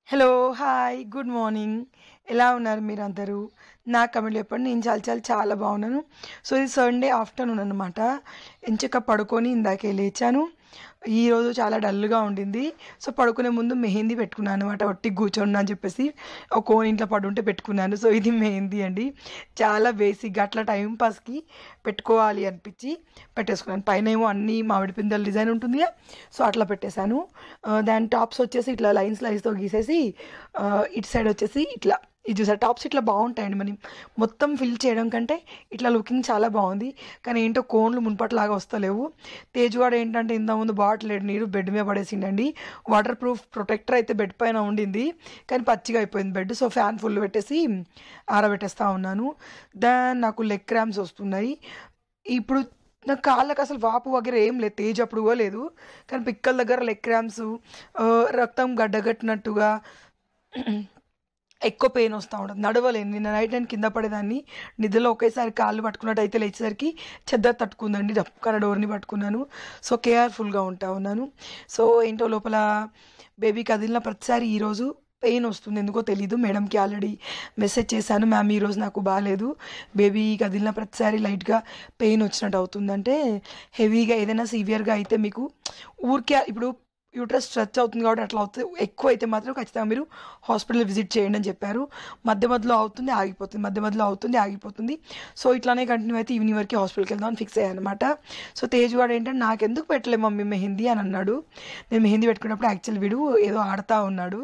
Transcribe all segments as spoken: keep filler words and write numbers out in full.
Hello! Hi! Good morning. ఎలా ఉన్నారు మీరందరూ? నా కమెంట్‌లో చెప్పండి. నేను చాలా చాలా చాలా బాగున్నాను. సో, ఇది సండే ఆఫ్టర్‌నూన్ అనమాట. ఎంచక్కా పడుకొని ఇందాకే లేచాను. ఈరోజు చాలా డల్‌గా ఉండింది. సో, పడుకునే ముందు మెహందీ పెట్టుకున్నాను అనమాట. ఒట్టిగా కూర్చున్నా అని చెప్పేసి ఒక కోన్ ఇంట్లో పడుంటే పెట్టుకున్నాను. సో, ఇది మెహందీ అండి. చాలా బేసిక్‌గా అట్లా టైం పాస్‌కి పెట్టుకోవాలి అనిపించి పెట్టేసుకున్నాను. పైనేమో అన్నీ మామిడి పిందెల డిజైన్ ఉంటుందిగా, సో, అట్లా పెట్టేశాను. ఆహ్, దాని టాప్స్ వచ్చేసి ఇట్లా లైన్స్ లైన్స్‌తో గీసేసి ఆహ్, ఇటు సైడ్ వచ్చేసి ఇట్లా ఇది చూసారా టాప్స్ ఇట్లా బాగుంటాయండి. మనం మొత్తం ఫిల్ చేయడం కంటే ఇట్లా లుకింగ్ చాలా బాగుంది. కానీ ఏంటో కోన్లు మునుపటిలాగా వస్తలేవు. తేజు వాడు ఏంటంటే ఇంతకుముందు బాటిల్ నీరు బెడ్ మీద పడేసిండండి. వాటర్ ప్రూఫ్ ప్రొటెక్టర్ అయితే బెడ్ పైన ఉండింది, కానీ పచ్చిగా అయిపోయింది బెడ్. సో ఫ్యాన్ ఫుల్ పెట్టేసి ఆరబెట్టేస్తూ ఉన్నాను. దాన్ నాకు లెగ్ క్రాంప్స్ వస్తున్నాయి. ఇప్పుడు నాకు కాళ్ళకి అసలు వాపు వగేర ఏం లేదు, తేజ్ అప్పుడు కూడా లేదు. కానీ పిక్కల దగ్గర లెగ్ క్రాంప్స్, రక్తం గడ్డగట్టినట్టుగా ఎక్కువ పెయిన్ వస్తూ ఉంటుంది. నడవలేను. నిన్న నైట్ నేను కింద పడేదాన్ని. నిద్రలో ఒకేసారి కాళ్ళు పట్టుకున్నట్టు అయితే లేచేసరికి చెద్దర తట్టుకుందండి. డప్పుకన డోర్ని పట్టుకున్నాను. సో కేర్ఫుల్గా ఉంటా ఉన్నాను. సో ఏంటో లోపల బేబీ కదిలిన ప్రతిసారి ఈరోజు పెయిన్ వస్తుంది, ఎందుకో తెలీదు. మేడంకి ఆల్రెడీ మెసేజ్ చేశాను, మ్యామ్ ఈరోజు నాకు బాగాలేదు, బేబీ కదిలిన ప్రతిసారి లైట్గా పెయిన్ వచ్చినట్టు అవుతుందంటే హెవీగా ఏదైనా సివియర్గా అయితే మీకు ఊరికే ఇప్పుడు యూట్రస్ స్ట్రెచ్ అవుతుంది కాబట్టి అట్లా అవుతుంది. ఎక్కువ అయితే మాత్రం ఖచ్చితంగా మీరు హాస్పిటల్ విజిట్ చేయండి అని చెప్పారు. మధ్య మధ్యలో అవుతుంది ఆగిపోతుంది, మధ్య మధ్యలో అవుతుంది ఆగిపోతుంది. సో ఇట్లానే కంటిన్యూ అయితే ఈవినింగ్ వరకు హాస్పిటల్కి వెళ్దాం అని ఫిక్స్ అయ్యాను అనమాట. సో తేజ్ వాడు ఏంటంటే నాకు ఎందుకు పెట్టలే మమ్మీ మెహందీ అని అన్నాడు. నేను మెహందీ పెట్టుకున్నప్పుడు యాక్చువల్ వీడు ఏదో ఆడుతూ ఉన్నాడు.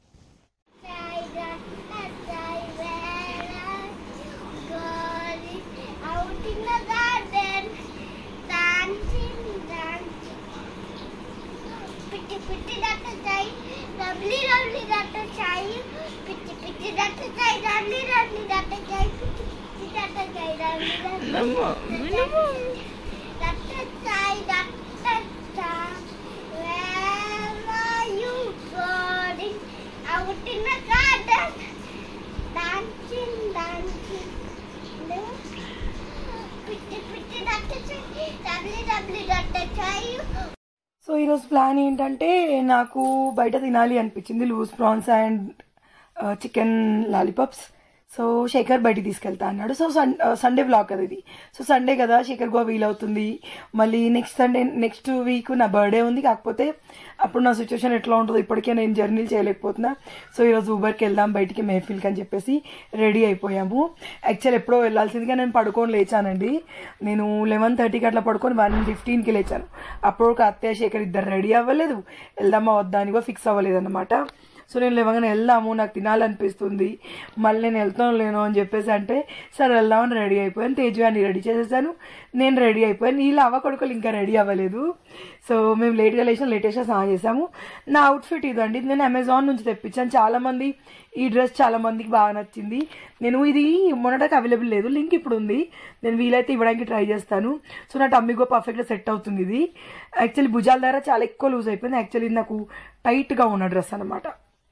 పిట్టి దట్ట చాయ్ రబ్లీ రబ్లీ దట్ట చాయ్ పిట్టి పిట్టి దట్ట చాయ్ రబ్లీ రబ్లీ దట్ట చాయ్ పిట్టి పిట్టి దట్ట చాయ్ రబ్లీ రబ్లీ దట్ట చాయ్ దట్ట చాయ్ where are you going out in the garden dancing dancing పిట్టి పిట్టి దట్ట చాయ్ రబ్లీ రబ్లీ దట్ట చాయ్. సో ఈరోజు ప్లాన్ ఏంటంటే నాకు బయట తినాలి అనిపించింది, loose prawns and chicken lollipops. So Shekhar బయటికి తీసుకెళ్తా అన్నాడు. సో సన్ సండే బ్లాగ్ కదా ఇది. సో సండే కదా శేఖర్ గో వీలవుతుంది. మళ్ళీ నెక్స్ట్ సండే నెక్స్ట్ వీక్ నా బర్త్డే ఉంది. కాకపోతే అప్పుడు నా సిచ్యువేషన్ ఎట్లా ఉంటుందో ఇప్పటికే నేను జర్నీలు చేయలేకపోతున్నా. సో ఈరోజు ఊబర్కి వెళ్దాం బయటికి మెహఫిల్కి అని చెప్పేసి రెడీ అయిపోయాము. యాక్చువల్ ఎప్పుడో వెళ్ళాల్సిందిగా నేను పడుకొని లేచానండి. నేను లెవెన్ థర్టీకి అట్లా పడుకొని వన్ ఫిఫ్టీన్కి లేచాను. అప్పుడు ఒక అత్తయ్య శేఖర్ ఇద్దరు రెడీ అవ్వలేదు, వెళ్దామా వద్దా అని కూడా ఫిక్స్ అవ్వలేదు అనమాట. సో నేను లేవగానే వెళ్దాము, నాకు తినాలనిపిస్తుంది, మళ్ళీ నేను వెళ్తాను లేను అని చెప్పేసి అంటే సరే వెళ్దామని రెడీ అయిపోయాను. తేజు అని రెడీ చేసేసాను, నేను రెడీ అయిపోయాను. వీళ్ళు అవ్వ కొడుకులు ఇంకా రెడీ అవ్వలేదు. సో మేము లేట్గా లేచిన లేటెస్ట్గా స్నానం చేసాము. నా అవుట్ఫిట్ ఇదండి, నేను అమెజాన్ నుంచి తెప్పించాను. చాలామంది ఈ డ్రెస్ చాలా మందికి బాగా నచ్చింది. నేను ఇది మొన్నటికి అవైలబుల్ లేదు, లింక్ ఇప్పుడు ఉంది, నేను వీలైతే ఇవ్వడానికి ట్రై చేస్తాను. సో నా టమ్మీగో పర్ఫెక్ట్గా సెట్ అవుతుంది ఇది. యాక్చువల్లీ భుజాల దగ్గర చాలా ఎక్కువ లూజ్ అయిపోయింది. యాక్చువల్లీ నాకు టైట్గా ఉన్న డ్రెస్ అనమాట.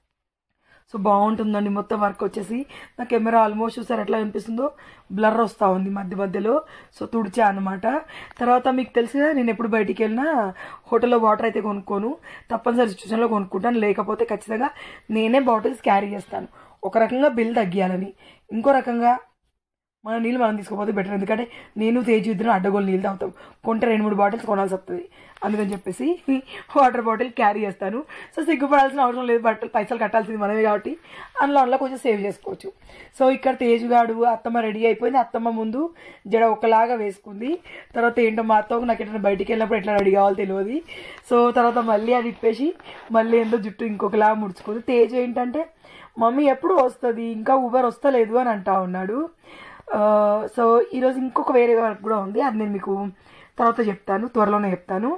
సో బాగుంటుందండి. మొత్తం వర్క్ వచ్చేసి నా కెమెరా ఆల్మోస్ట్ చూసారు ఎట్లా కనిపిస్తుందో, బ్లర్ వస్తూ ఉంది మధ్య మధ్యలో. సో తుడిచా అనమాట. తర్వాత మీకు తెలుసు కదా, నేను ఎప్పుడు బయటికి వెళ్ళినా హోటల్లో వాటర్ అయితే కొనుక్కోను, తప్పనిసరి సిచ్యువేషన్లో కొనుక్కుంటాను. లేకపోతే ఖచ్చితంగా నేనే బాటిల్స్ క్యారీ చేస్తాను. ఒక రకంగా బిల్ తగ్గియాలని, ఇంకో రకంగా మన నీళ్ళు మనం తీసుకోపోతే బెటర్. ఎందుకంటే నేను తేజు ఇద్దరు అడ్డగోలు నీళ్ళు తాగుతాం, కొంటే రెండు మూడు బాటిల్స్ కొనాల్సి వస్తుంది. అందుకని చెప్పేసి వాటర్ బాటిల్ క్యారీ చేస్తాను. సో సిగ్గుపడాల్సిన అవసరం లేదు, బట్టలు పైసలు కట్టాల్సింది మనమే కాబట్టి అందులో అందులో కొంచెం సేవ్ చేసుకోవచ్చు. సో ఇక్కడ తేజుగాడు అత్తమ్మ రెడీ అయిపోయింది. అత్తమ్మ ముందు జడ ఒకలాగా వేసుకుంది. తర్వాత ఏంటో మా అత్తకు నాకు ఎట్లా బయటికి వెళ్ళినప్పుడు ఎట్లా రెడీ కావాలో తెలియదు. సో తర్వాత మళ్ళీ అది ఇప్పేసి మళ్ళీ ఏందో జుట్టు ఇంకొకలాగా ముడుచుకుంది. తేజు ఏంటంటే మమ్మీ ఎప్పుడు వస్తుంది, ఇంకా ఊబర్ వస్తలేదు అని అంటా ఉన్నాడు. సో ఈరోజు ఇంకొక వేరే వర్క్ కూడా ఉంది, అది నేను మీకు తర్వాత చెప్తాను, త్వరలోనే చెప్తాను.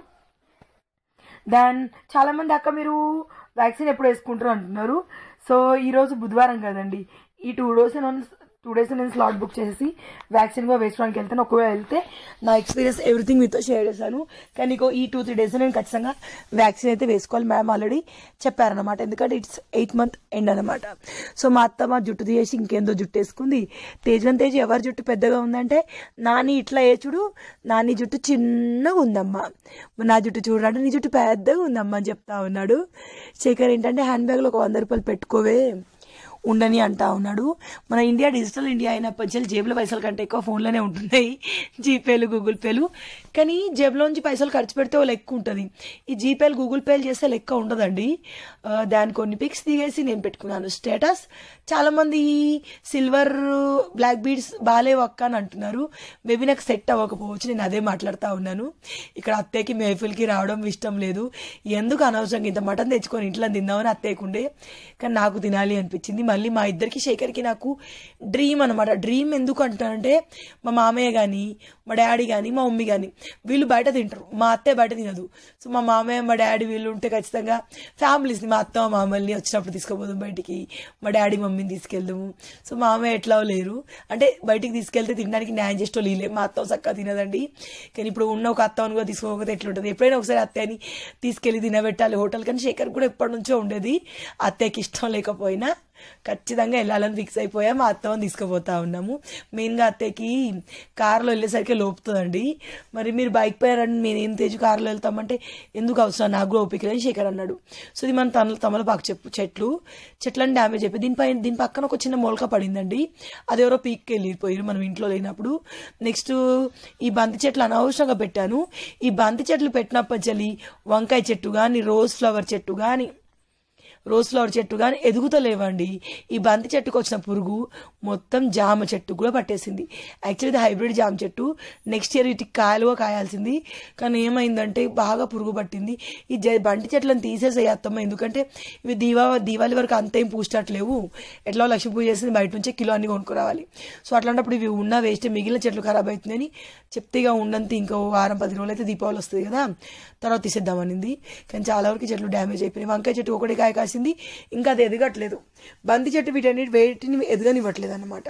దాన్ చాలామంది అక్క మీరు వ్యాక్సిన్ ఎప్పుడు వేసుకుంటారు అంటున్నారు. సో ఈరోజు బుధవారం కదండి, ఈ టూ డోస్ టూ డేస్ నేను స్లాట్ బుక్ చేసి వ్యాక్సిన్ కూడా వేసుకోవడానికి వెళ్తాను. ఒకవేళ వెళ్తే నా ఎక్స్పీరియన్స్ ఎవ్రీథింగ్ మీతో షేర్ చేశాను. కానీ ఈ టూ త్రీ డేస్ నేను ఖచ్చితంగా వ్యాక్సిన్ అయితే వేసుకోవాలి. మ్యామ్ ఆల్రెడీ చెప్పారనమాట, ఎందుకంటే ఇట్స్ ఎయిత్ మంత్ ఎండ్ అనమాట. సో మా అత్త మా జుట్టు తీసేసి ఇంకేందో జుట్టు వేసుకుంది. తేజన్ తేజ్ ఎవరి జుట్టు పెద్దగా ఉందంటే నాని ఇట్లా వేచుడు, నాని జుట్టు చిన్నగా ఉందమ్మా, నా జుట్టు చూడండి నీ జుట్టు పెద్దగా ఉందమ్మా అని చెప్తా ఉన్నాడు. శేఖర్ ఏంటంటే హ్యాండ్ బ్యాగ్లో ఒక వంద రూపాయలు పెట్టుకోవే ఉండని అంటా ఉన్నాడు. మన ఇండియా డిజిటల్ ఇండియా అయినప్పటి నుంచి జేబులో పైసలు కంటే ఎక్కువ ఫోన్లోనే ఉంటున్నాయి, జీపేలు గూగుల్ పేలు. కానీ జేబులోంచి పైసలు ఖర్చు పెడితే ఓ లెక్క ఉంటుంది, ఈ జీపేలు గూగుల్ పేలు చేస్తే లెక్క ఉండదండి. దాని కొన్ని పిక్స్ దిగేసి నేను పెట్టుకున్నాను స్టేటస్. చాలామంది సిల్వర్ బ్లాక్ బీడ్స్ బాగాలేవు అక్క అని అంటున్నారు. మేబీ నాకు సెట్ అవ్వకపోవచ్చు, నేను అదే మాట్లాడుతూ ఉన్నాను. ఇక్కడ అత్తయ్యకి మేఫిల్కి రావడం ఇష్టం లేదు, ఎందుకు అనవసరంగా ఇంత మటన్ తెచ్చుకొని ఇంట్లో తిందామని అత్తయ్యకుండే, కానీ నాకు తినాలి అనిపించింది. మళ్ళీ మా ఇద్దరికి శేఖర్కి నాకు డ్రీమ్ అనమాట. డ్రీమ్ ఎందుకు అంటానంటే మా మామయ్య కానీ మా డాడీ కానీ మా మమ్మీ కానీ వీళ్ళు బయట తింటారు, మా అత్తయ్య బయట తినదు. సో మా మామయ్య మా డాడీ వీళ్ళు ఉంటే ఖచ్చితంగా ఫ్యామిలీస్ని, మా అత్త మా మామల్ని వచ్చినప్పుడు తీసుకుపోదాం బయటికి, మా డాడీ మమ్మీని తీసుకెళ్దాము. సో మా మామయ్య ఎట్లా లేరు అంటే బయటికి తీసుకెళ్తే తినడానికి న్యాయం చేస్తూ లేలే, మా అత్త చక్కగా తినదండి. కానీ ఇప్పుడు ఉన్న ఒక అత్తని కూడా తీసుకోకపోతే ఎట్లుంటుంది, ఎప్పుడైనా ఒకసారి అత్తయ్యని తీసుకెళ్ళి తినబెట్టాలి హోటల్. కానీ శేఖర్ కూడా ఎప్పటి నుంచో ఉండేది, అత్తయ్యకి ఇష్టం లేకపోయినా ఖచ్చితంగా వెళ్ళాలని ఫిక్స్ అయిపోయా. మా అత్తమ్మని తీసుకుపోతా ఉన్నాము. మెయిన్గా అత్తయ్యకి కారులో వెళ్ళేసరికి లోపుతుందండి. మరి మీరు బైక్ పోయారండి, మేము ఏం తేజు కారులో వెళ్తామంటే ఎందుకు అవసరం, నాకు కూడా ఓపిక అని శేఖర్ అన్నాడు. సో ఇది మన తమల తమలపాకు చెప్పు చెట్లు చెట్లని డ్యామేజ్ అయిపోయి దీనిపైన దీని పక్కన ఒక చిన్న మొలక పడిందండి, అదెవరో పీక్కి వెళ్ళిపోయారు మనం ఇంట్లో లేనప్పుడు. నెక్స్ట్ ఈ బంతి చెట్లు అనవసరంగా పెట్టాను. ఈ బంతి చెట్లు పెట్టినప్పటి చలి వంకాయ చెట్టు కానీ రోజ్ ఫ్లవర్ చెట్టు కానీ రోజ్ ఫ్లవర్ చెట్టు కానీ ఎదుగుతలేవండి. ఈ బంతి చెట్టుకు వచ్చిన పురుగు మొత్తం జామ చెట్టు కూడా పట్టేసింది. యాక్చువల్లీ ఇది హైబ్రిడ్ జామ చెట్టు, నెక్స్ట్ ఇయర్ ఇటు కాయలుగా కాయాల్సింది, కానీ ఏమైందంటే బాగా పురుగు పట్టింది. ఈ జ బంతి చెట్లను తీసేసేయత్తమ్మ, ఎందుకంటే ఇవి దీవా దీవాళి వరకు అంతేం పూసేటట్లేవు, ఎట్లా లక్ష్మీ పూజ చేసింది బయట నుంచే కిలో అన్ని కొనుక్కురావాలి. సో అట్లాంటప్పుడు ఇవి ఉన్న వేస్ట్, మిగిలిన చెట్లు ఖరాబ్ అవుతుందని చెప్తే ఇక ఉండంత ఇంకో వారం పది రోజులు అయితే దీపావళి వస్తుంది కదా, తర్వాత తీసేద్దామనింది. కానీ చాలా వరకు చెట్లు డ్యామేజ్ అయిపోయినాయి. వంకాయ చెట్టు ఒకటి కాయ కాసింది, ఇంకా అది ఎదగట్లేదు. బంతి చెట్టు వీటన్నిటి వేటిని ఎదగనివ్వట్లేదు అనమాట.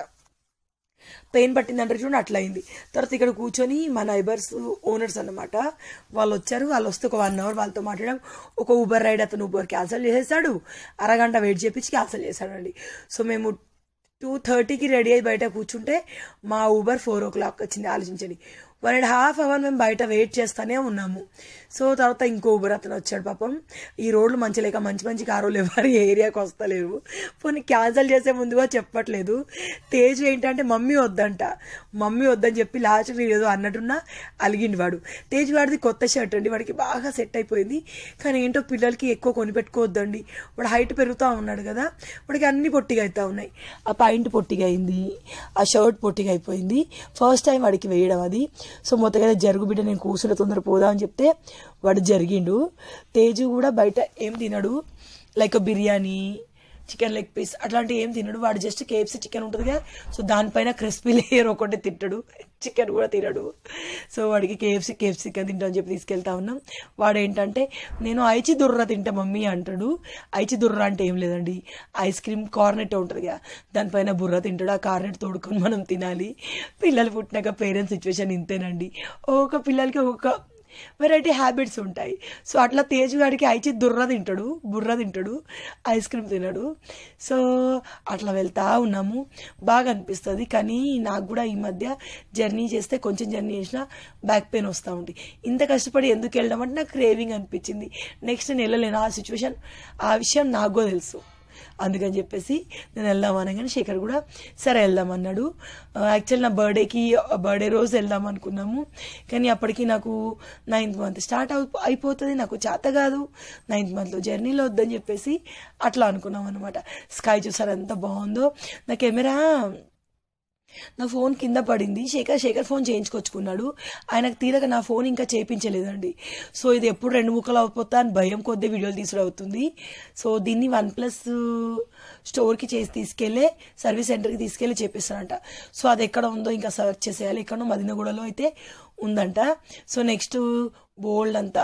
పెయిన్ పట్టిందంటారు చూడండి, అట్లా అయింది. తర్వాత ఇక్కడ కూర్చొని మా నైబర్స్ ఓనర్స్ అన్నమాట వాళ్ళు వచ్చారు. వాళ్ళు వస్తే ఒక వన్ అవర్ వాళ్ళతో మాట్లాడడం. ఒక ఊబర్ రైడ్ అతను ఊబర్ క్యాన్సిల్ చేసేసాడు, అరగంట వెయిట్ చేపించి క్యాన్సిల్ చేశాడండి. సో మేము టూ థర్టీకి రెడీ అయ్యి బయట కూర్చుంటే మా ఊబర్ ఫోర్ ఓ క్లాక్ వచ్చింది. ఆలోచించండి, వన్ అండ్ హాఫ్ అవర్ మేము బయట వెయిట్ చేస్తూనే ఉన్నాము. సో తర్వాత ఇంకో ఊబర్ అతను వచ్చాడు. పాపం ఈ రోడ్లు మంచి లేక మంచి మంచి కారులు ఎవరు ఏరియాకి వస్తలేరు, పోనీ క్యాన్సిల్ చేసే ముందుగా చెప్పట్లేదు. తేజు ఏంటంటే మమ్మీ వద్దంట, మమ్మీ వద్దని చెప్పి లాస్ట్కి ఏదో అన్నట్టున్నా అలిగిండి వాడు. తేజు వాడిది కొత్త షర్ట్ అండి, వాడికి బాగా సెట్ అయిపోయింది. కానీ ఏంటో పిల్లలకి ఎక్కువ కొనిపెట్టుకోవద్దండి, వాడు హైట్ పెరుగుతూ ఉన్నాడు కదా, వాడికి అన్ని పొట్టిగా అవుతూ ఉన్నాయి. ఆ పాయింట్ పొట్టిగా అయింది, ఆ షర్ట్ పొట్టిగా అయిపోయింది. ఫస్ట్ టైం వాడికి వేయడం అది. సో మొత్తం కదా జరుగు బిడ్డ, నేను కూర్చుని తొందర పోదా అని చెప్తే వాడు జరిగిండు. తేజు కూడా బయట ఏం తినడు, like biryani, chicken leg piece అట్లాంటివి ఏం తినడు. వాడు జస్ట్ కేఎఫ్సీ చికెన్ ఉంటుంది కదా, సో దానిపైన క్రిస్పీ లేయర్ ఒకటి తింటాడు, చికెన్ కూడా తినడు. సో వాడికి కేఎఫ్సీ కేఎఫ్సీ చికెన్ తింటా అని చెప్పి తీసుకెళ్తా ఉన్నాం. వాడు ఏంటంటే నేను ఐచి దుర్ర తింటా మమ్మీ అంటాడు. ఐచి దుర్ర అంటే ఏం లేదండి, ఐస్ క్రీమ్ కార్నెట్ ఉంటుంది కదా, దానిపైన బుర్ర తింటాడు. ఆ కార్నెట్ తోడుకొని మనం తినాలి. పిల్లలు పుట్టినాక పేరెంట్స్ సిచ్యువేషన్ ఇంతేనండి, ఒక పిల్లలకి ఒక వెరైటీ హ్యాబిట్స్ ఉంటాయి. సో అట్లా తేజు గాడికి ఐచి దుర్ర తింటాడు, బుర్ర తింటాడు, ఐస్ క్రీమ్ తినడు. సో అట్లా వెళ్తా ఉన్నాము, బాగా అనిపిస్తుంది. కానీ నాకు కూడా ఈ మధ్య జర్నీ చేస్తే కొంచెం జర్నీ చేసినా బ్యాక్ పెయిన్ వస్తూ ఉంటుంది. ఇంత కష్టపడి ఎందుకు వెళ్ళడం అంటే నాకు క్రేవింగ్ అనిపించింది. నెక్స్ట్ నేను వెళ్ళలేను, ఆ సిచ్యువేషన్ ఆ విషయం నాకు కూడా తెలుసు. అందుకని చెప్పేసి నేను వెళ్దాం అనగానే శేఖర్ కూడా సరే వెళ్దాం అన్నాడు. యాక్చువల్ నా బర్త్డేకి బర్త్డే రోజు వెళ్దాం అనుకున్నాము, కానీ అప్పటికి నాకు నైన్త్ మంత్ స్టార్ట్ అయిపోతుంది, నాకు చేత కాదు, నైన్త్ మంత్లో జర్నీలో వద్దని చెప్పేసి అట్లా అనుకున్నాం అనమాట. స్కై చూసారు ఎంత బాగుందో. నా కెమెరా నా ఫోన్ కింద పడింది, శేఖర్ శేఖర్ ఫోన్ చేయించుకొచ్చుకున్నాడు. ఆయనకు తీరక నా ఫోన్ ఇంకా చేయించలేదండి. సో ఇది ఎప్పుడు రెండు ముక్కలు అయిపోతా అని భయం కొద్దీ వీడియోలు తీసుడు అవుతుంది. సో దీన్ని వన్ ప్లస్ స్టోర్కి చేసి తీసుకెళ్ళే సర్వీస్ సెంటర్కి తీసుకెళ్ళి చేపిస్తానంట. సో అది ఎక్కడ ఉందో ఇంకా సర్చ్ చేసేయాలి, ఎక్కడో మదినగూడలో అయితే ఉందంట. సో నెక్స్ట్ బోల్డ్ అంతా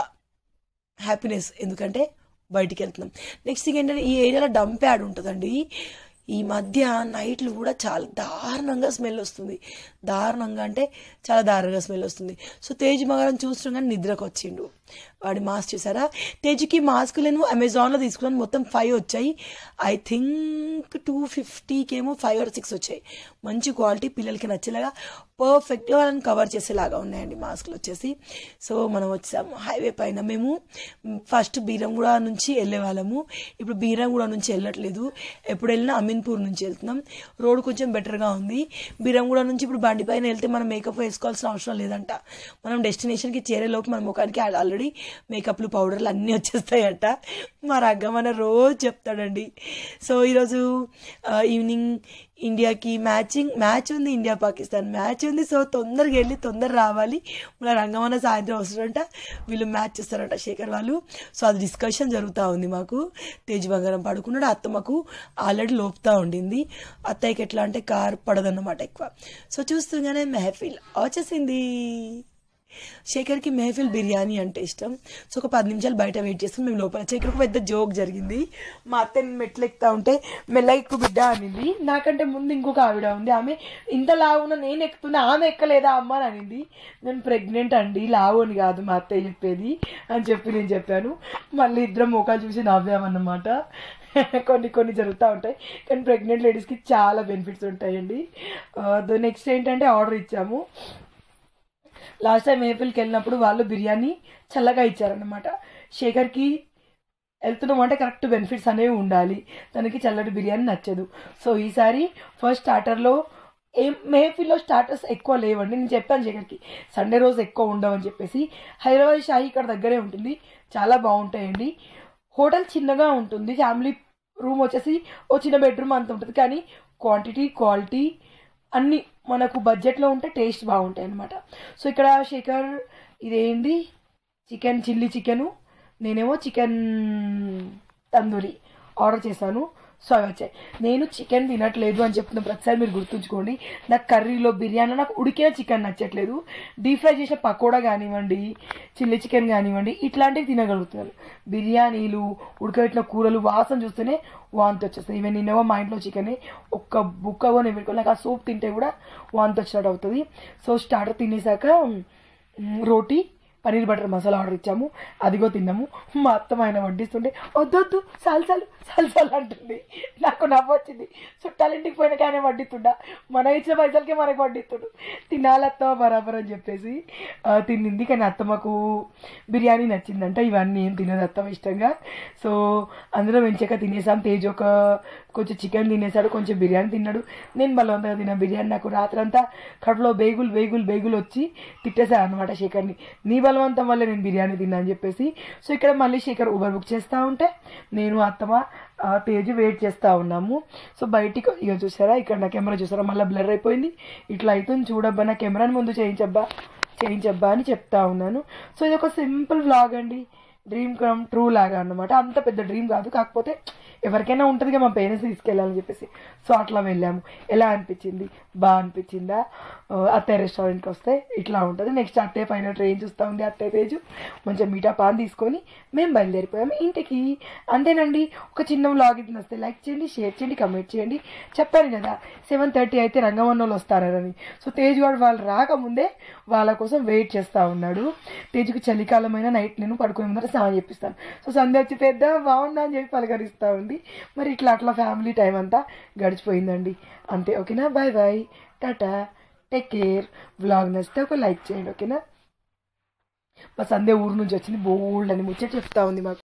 హ్యాపీనెస్, ఎందుకంటే బయటికి వెళ్తున్నాం. నెక్స్ట్ థింగ్ ఏంటంటే ఈ ఏరియాలో డంప్ యార్డ్ ఉంటుందండి. ఈ మధ్య నైట్లు కూడా చాలా దారుణంగా స్మెల్ వస్తుంది. దారుణంగా అంటే చాలా దారుణంగా స్మెల్ వస్తుంది. సో తేజ్ మగారం చూస్తుండగానే నిద్రకు వచ్చిండు. వాడి మాస్క్ చూసారా? తేజ్కి మాస్క్ నేను అమెజాన్లో తీసుకున్నాను. మొత్తం ఫైవ్ వచ్చాయి. ఐ థింక్ టూ ఫిఫ్టీకేమో ఫైవ్ ఆర్ సిక్స్ వచ్చాయి. మంచి క్వాలిటీ, పిల్లలకి నచ్చేలాగా పర్ఫెక్ట్గా వాళ్ళని కవర్ చేసేలాగా ఉన్నాయండి మాస్క్లు వచ్చేసి. సో మనం వచ్చాము హైవే పైన. మేము ఫస్ట్ బీరంగూడ నుంచి వెళ్ళే వాళ్ళము, ఇప్పుడు బీరంగూడ నుంచి వెళ్ళట్లేదు. ఎప్పుడు వెళ్ళినా అమీన్పూర్ నుంచి వెళ్తున్నాం. రోడ్ కొంచెం బెటర్గా ఉంది. బీరంగూడ నుంచి ఇప్పుడు బండి పైన వెళ్తే మనం మేకప్ వేసుకోవాల్సిన అవసరం లేదంట. మనం డెస్టినేషన్కి చేరేలోపు మన ముఖానికి ఆల్రెడీ మేకప్లు పౌడర్లు అన్నీ వచ్చేస్తాయట. మా రగ్గమన్న రోజు చెప్తాడండి. సో ఈరోజు ఈవినింగ్ ఇండియాకి మ్యాచింగ్ మ్యాచ్ ఉంది, ఇండియా పాకిస్తాన్ మ్యాచ్ ఉంది. సో తొందరగా వెళ్ళి తొందర రావాలి. మన రంగమన్న సాయంత్రం వస్తారంట, వీళ్ళు మ్యాచ్ చేస్తారంట శేఖర్ వాళ్ళు. సో అది డిస్కషన్ జరుగుతూ ఉంది మాకు. తేజ్ బంగారం పడుకున్నాడు. అత్తమ్మకు ఆల్రెడీ లోపుతూ ఉండింది. అత్తయ్యకి ఎట్లా అంటే కార్ పడదన్నమాట ఎక్కువ. సో చూస్తుండగానే మెహఫిల్ వచ్చేసింది. శేఖర్కి మెహఫిల్ బిర్యానీ అంటే ఇష్టం. సో ఒక పది నిమిషాలు బయట వెయిట్ చేస్తాం. మేము లోపల శేఖర్ ఒక పెద్ద జోక్ జరిగింది. మా అత్త మెట్లు ఎక్కుతా ఉంటే మెల్లగా ఎక్కువ బిడ్డ అనింది. నాకంటే ముందు ఇంకొక ఆవిడ ఉంది, ఆమె ఇంత లావున నేను ఎక్కుతున్నా, ఆమె ఎక్కలేదా అమ్మ అని అనింది. నేను ప్రెగ్నెంట్ అండి, లావు అని కాదు మా అత్తయ్య చెప్పేది అని చెప్పి నేను చెప్పాను. మళ్ళీ ఇద్దరం మోకాలు చూసి నవ్వామన్నమాట. కొన్ని కొన్ని జరుగుతూ ఉంటాయి, కానీ ప్రెగ్నెంట్ లేడీస్కి చాలా బెనిఫిట్స్ ఉంటాయండి. నెక్స్ట్ ఏంటంటే ఆర్డర్ ఇచ్చాము. లాస్ట్ టైం ఏప్రిల్కి వెళ్ళినప్పుడు వాళ్ళు బిర్యానీ చల్లగా ఇచ్చారనమాట. శేఖర్కి వెళ్తున్నాం అంటే కరెక్ట్ బెనిఫిట్స్ అనేవి ఉండాలి, తనకి చల్లటి బిర్యానీ నచ్చదు. సో ఈసారి ఫస్ట్ స్టార్టర్లో ఏం మేఫిల్లో స్టార్టర్స్ ఎక్కువ లేవండి. నేను చెప్పాను శేఖర్కి సండే రోజు ఎక్కువ ఉండవని చెప్పేసి. హైదరాబాద్ షాహీ ఇక్కడ దగ్గరే ఉంటుంది, చాలా బాగుంటాయండి. హోటల్ చిన్నగా ఉంటుంది, ఫ్యామిలీ రూమ్ వచ్చేసి ఓ చిన్న బెడ్రూమ్ అంత ఉంటుంది, కానీ క్వాంటిటీ క్వాలిటీ అన్నీ మనకు బడ్జెట్లో ఉంటే టేస్ట్ బాగుంటాయి అన్నమాట. సో ఇక్కడ శేఖర్ ఇదేంటి చికెన్ చిల్లీ చికెను, నేనేమో చికెన్ తందూరి ఆర్డర్ చేశాను. సో అవి వచ్చాయి. నేను చికెన్ తినట్లేదు అని చెప్తున్న ప్రతిసారి మీరు గుర్తుంచుకోండి. నాకు కర్రీలో బిర్యానీ నాకు ఉడికిన చికెన్ నచ్చట్లేదు. డీప్ ఫ్రై చేసిన పకోడా కానివ్వండి, చిల్లీ చికెన్ కానివ్వండి, ఇట్లాంటివి తినగలుగుతున్నాను. బిర్యానీలు ఉడకబెట్టిన కూరలు వాసన చూస్తేనే వాంతి వచ్చేస్తుంది. ఈవెన్ నిన్నవో మా ఇంట్లో చికెన్ ఒక్క బుక్కగా నేను పెట్టుకోవాలి, నాకు ఆ సూప్ తింటే కూడా వాంతి వచ్చినట్టు అవుతుంది. సో స్టార్టర్ తినేసాక రోటీ పన్నీర్ బటర్ మసాలా ఆర్డర్ ఇచ్చాము, అదిగో తిన్నాము. మా అత్తమ్మ ఆయన వడ్డిస్తుంటే వద్దొద్దు సాలు సాలు సాలు సాలు అంటుంది. నాకు నవ్వు వచ్చింది. చుట్టాలింటికి పోయిన కానీ వడ్డిస్తుండా, మన ఇచ్చిన పైసలకే మనకు వడ్డిస్తుడు. తినాలి అత్తమ్మ బరాబర్ అని చెప్పేసి తిన్నింది. కానీ అత్తమ్మకు బిర్యానీ నచ్చిందంట, ఇవన్నీ ఏం తినదు అత్తమ్మ ఇష్టంగా. సో అందులో వెంచక తినేసాం. తేజ్ ఒక కొంచెం చికెన్ తినేసాడు, కొంచెం బిర్యానీ తిన్నాడు. నేను బలవంతంగా తిన్నా బిర్యానీ. నాకు రాత్రంతా కడుపులో బేగులు బేగులు బేగులు వచ్చి తిట్టేశాను అనమాట శేఖర్ని, నీ బలవంతం వల్ల నేను బిర్యానీ తిన్నా అని చెప్పేసి. సో ఇక్కడ మళ్ళీ శేఖర్ ఊబర్ బుక్ చేస్తూ ఉంటే నేను అత్తమ్మ తేజ్ వెయిట్ చేస్తూ ఉన్నాము. సో బయటికి ఇక చూసారా, ఇక్కడ నా కెమెరా చూసారా మళ్ళీ బ్లర్ అయిపోయింది. ఇట్లా అవుతుంది చూడబ్బా, నా కెమెరాని ముందు చేయించబ్బా చేయించబ్బా అని చెప్తా ఉన్నాను. సో ఇది ఒక సింపుల్ వ్లాగ్ అండి, డ్రీమ్ కమ్ ట్రూ లాగా అన్నమాట. అంత పెద్ద డ్రీమ్ కాదు, కాకపోతే ఎవరికైనా ఉంటుందిగా మా పేరెంట్స్ తీసుకెళ్ళాలని చెప్పేసి. సో అట్లా వెళ్ళాము. ఎలా అనిపించింది? బాగా అనిపించిందా? అత్తయ్య రెస్టారెంట్కి వస్తే ఇట్లా ఉంటుంది. నెక్స్ట్ అత్తయ్య పైన ట్రైన్ చూస్తూ ఉంది అత్తయ్య తేజు. మంచిగా మీఠా పాన్ తీసుకొని మేము బయలుదేరిపోయాము ఇంటికి. అంతేనండి. ఒక చిన్న వ్లాగ్ ఇది నస్తే లైక్ చేయండి, షేర్ చేయండి, కమెంట్ చేయండి. చెప్పాను కదా సెవెన్ థర్టీ అయితే రంగవన్నోళ్ళు వస్తారని. సో తేజ్ వాడు వాళ్ళు రాకముందే వాళ్ళ కోసం వెయిట్ చేస్తూ ఉన్నాడు. తేజుకి చలికాలమైన నైట్ నేను పడుకునే ముందర స్నానం చేపిస్తాను. సో సంధ్య వచ్చి పెద్ద బాగుందా అని చెప్పి పలకరిస్తూ ఉంది. మరి ఇట్లా అట్లా ఫ్యామిలీ టైం అంతా గడిచిపోయిందండి. అంతే. ఓకేనా? Bye bye, tata, take care. Vlog నచ్చితే ఒక లైక్ చేయండి. ఓకేనా? మా సంధ్య ఊరు నుంచి వచ్చింది, బోల్డ్ అని ముచ్చట చెప్తా ఉంది మాకు.